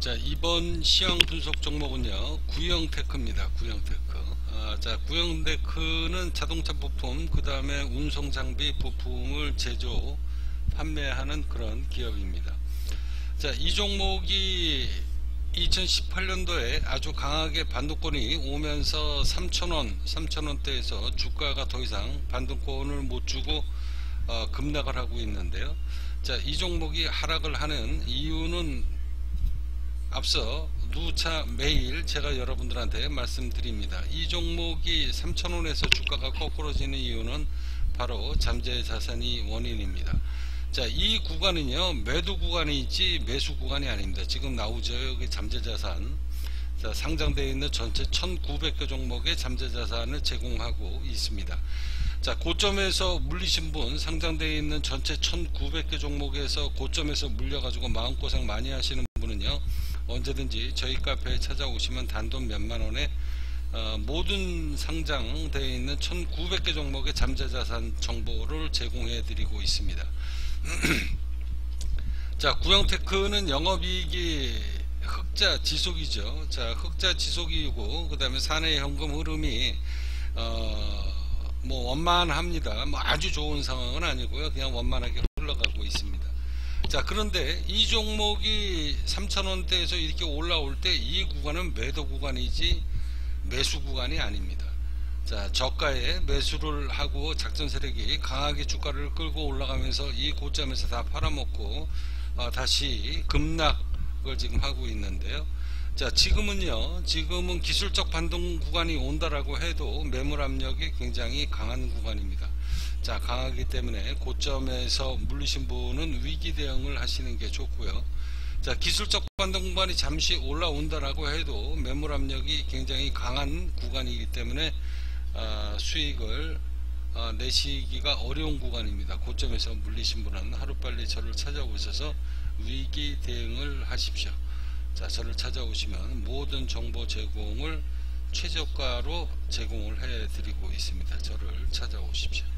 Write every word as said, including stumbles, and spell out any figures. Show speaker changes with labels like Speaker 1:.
Speaker 1: 자, 이번 시황 분석 종목은요, 구형테크입니다. 구형테크. 아, 자, 구형테크는 자동차 부품, 그 다음에 운송 장비 부품을 제조, 판매하는 그런 기업입니다. 자, 이 종목이 이천십팔 년도에 아주 강하게 반도권이 오면서 삼천 원, 삼천 원대에서 주가가 더 이상 반도권을 못 주고 어, 급락을 하고 있는데요. 자, 이 종목이 하락을 하는 이유는 앞서 누차 매일 제가 여러분들한테 말씀드립니다. 이 종목이 삼천 원에서 주가가 거꾸로지는 이유는 바로 잠재 자산이 원인입니다. 자, 이 구간은요, 매도 구간이지 매수 구간이 아닙니다. 지금 나오죠, 여기 잠재 자산. 자, 상장되어 있는 전체 천구백 개 종목의 잠재 자산을 제공하고 있습니다. 자, 고점에서 물리신 분, 상장되어 있는 전체 천구백 개 종목에서 고점에서 물려가지고 마음고생 많이 하시는 분은요, 언제든지 저희 카페에 찾아오시면 단돈 몇만 원에 어, 모든 상장되어 있는 천구백 개 종목의 잠재자산 정보를 제공해 드리고 있습니다. 자, 구형테크는 영업이익이 흑자 지속이죠. 자, 흑자 지속이고, 그 다음에 사내 현금 흐름이 어, 뭐 원만합니다. 뭐 아주 좋은 상황은 아니고요, 그냥 원만하게 흘러가고 있습니다. 자, 그런데 이 종목이 삼천 원대에서 이렇게 올라올 때 이 구간은 매도 구간이지 매수 구간이 아닙니다. 자, 저가에 매수를 하고 작전 세력이 강하게 주가를 끌고 올라가면서 이 고점에서 다 팔아먹고 어, 다시 급락을 지금 하고 있는데요. 자, 지금은요, 지금은 기술적 반등 구간이 온다라고 해도 매물 압력이 굉장히 강한 구간입니다. 자, 강하기 때문에 고점에서 물리신 분은 위기 대응을 하시는 게 좋고요. 자, 기술적 반등 구간이 잠시 올라온다라고 해도 매물 압력이 굉장히 강한 구간이기 때문에 어, 수익을 어, 내시기가 어려운 구간입니다. 고점에서 물리신 분은 하루빨리 저를 찾아오셔서 위기 대응을 하십시오. 자, 저를 찾아오시면 모든 정보 제공을 최저가로 제공을 해 드리고 있습니다. 저를 찾아오십시오.